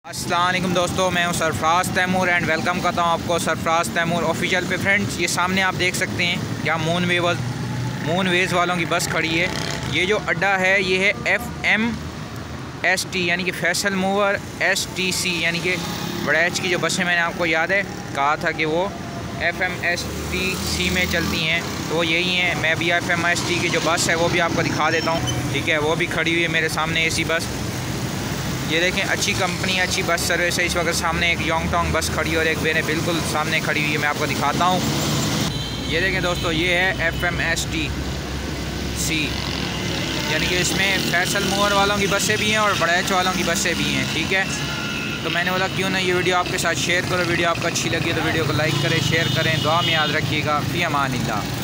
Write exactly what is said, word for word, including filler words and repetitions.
अस्सलाम वालेकुम दोस्तों, मैं हूं सरफराज तैमूर एंड वेलकम करता हूं आपको सरफराज तैमूर ऑफिशियल पे। फ्रेंड्स, ये सामने आप देख सकते हैं क्या मून वेव मून वेज वालों की बस खड़ी है। ये जो अड्डा है ये है एफ एम एस टी यानी कि Faisal mover S T C यानी कि बड़ैच की जो बसें मैंने आपको याद है कहा था कि वो F M S T C में चलती हैं, तो वो यही हैं। मैं भी एफ एम एस टी की जो बस है वो भी आपको दिखा देता हूँ, ठीक है। वो भी खड़ी हुई है मेरे सामने एसी बस। ये देखें, अच्छी कंपनी, अच्छी बस सर्विस है। इस वक्त सामने एक योंग टोंग बस खड़ी है और एक मेरे बिल्कुल सामने खड़ी हुई है, मैं आपको दिखाता हूँ। ये देखें दोस्तों, ये है F M S T C यानी कि इसमें फैसल मूवर वालों की बसें भी हैं और बड़ैच वालों की बसें भी हैं, ठीक है। तो मैंने बोला क्यों ना ये वीडियो आपके साथ शेयर करो। वीडियो आपको अच्छी लगी तो वीडियो को लाइक करें, शेयर करें, दुआ में याद रखिएगा। फ़ी अमानिल्लाह।